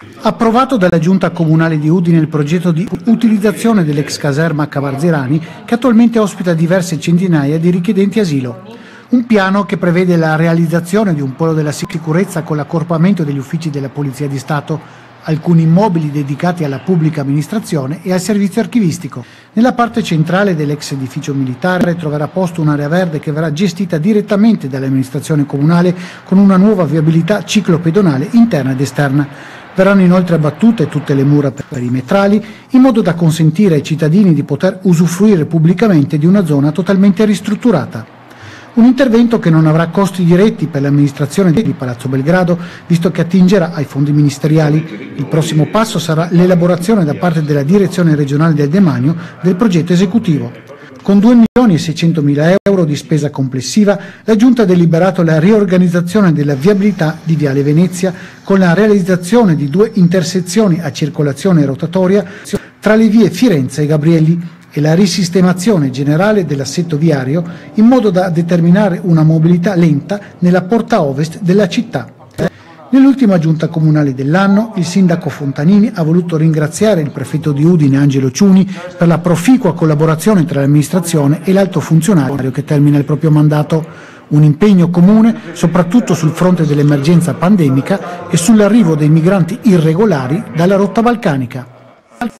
Approvato dalla Giunta Comunale di Udine il progetto di utilizzazione dell'ex caserma Cavarzerani, che attualmente ospita diverse centinaia di richiedenti asilo. Un piano che prevede la realizzazione di un polo della sicurezza con l'accorpamento degli uffici della Polizia di Stato, alcuni immobili dedicati alla pubblica amministrazione e al servizio archivistico. Nella parte centrale dell'ex edificio militare troverà posto un'area verde che verrà gestita direttamente dall'amministrazione comunale con una nuova viabilità ciclopedonale interna ed esterna. Verranno inoltre abbattute tutte le mura perimetrali in modo da consentire ai cittadini di poter usufruire pubblicamente di una zona totalmente ristrutturata. Un intervento che non avrà costi diretti per l'amministrazione di Palazzo Belgrado, visto che attingerà ai fondi ministeriali. Il prossimo passo sarà l'elaborazione da parte della Direzione Regionale del Demanio del progetto esecutivo. Con 2.600.000 euro di spesa complessiva, la Giunta ha deliberato la riorganizzazione della viabilità di Viale Venezia con la realizzazione di 2 intersezioni a circolazione rotatoria tra le vie Firenze e Gabrielli e la risistemazione generale dell'assetto viario in modo da determinare una mobilità lenta nella porta ovest della città. Nell'ultima giunta comunale dell'anno, il sindaco Fontanini ha voluto ringraziare il prefetto di Udine Angelo Ciuni per la proficua collaborazione tra l'amministrazione e l'alto funzionario che termina il proprio mandato. Un impegno comune soprattutto sul fronte dell'emergenza pandemica e sull'arrivo dei migranti irregolari dalla rotta balcanica.